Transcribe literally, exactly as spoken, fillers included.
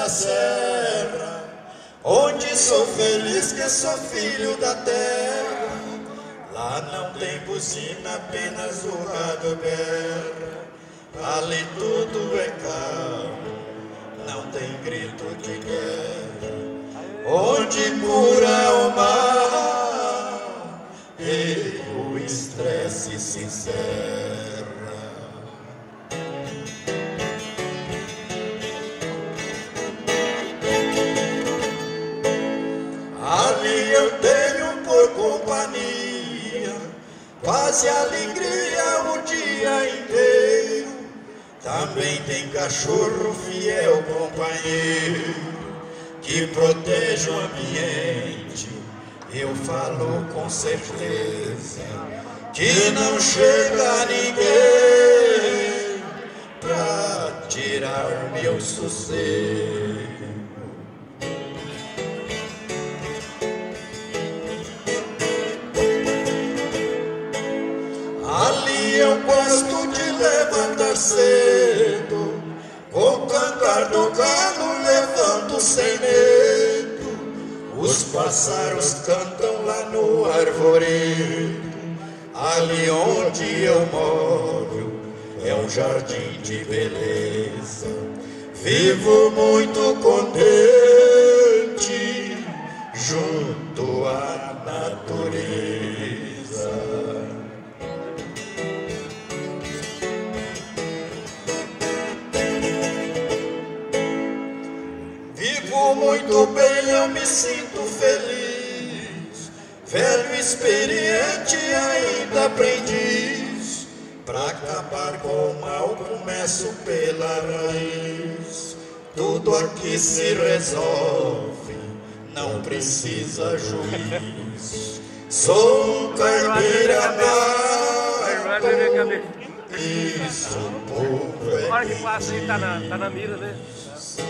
da serra, onde sou feliz que sou filho da terra. Lá não tem buzina, apenas o gado berra. Ali tudo é calmo, não tem grito de guerra. Onde cura o mar e o estresse se encerra. Ali eu tenho por companhia quase alegria o dia inteiro. Também tem cachorro fiel companheiro que protege o ambiente. Eu falo com certeza que não chega ninguém pra tirar meu sossego. Ali eu gosto de levantar cedo, com o cantar do galo levanto sem medo. Os pássaros cantam lá no arvoredo. Ali onde eu moro é um jardim de beleza. Vivo muito contente junto à natureza. Vivo muito bem, eu me sinto feliz, velho, experiente, ainda aprendiz. Pra acabar com o mal, começo pela raiz. Tudo aqui se resolve, não precisa juiz. Sou um carteira nato, isso o povo é. Olha que passa aí, tá na, tá na mira, né?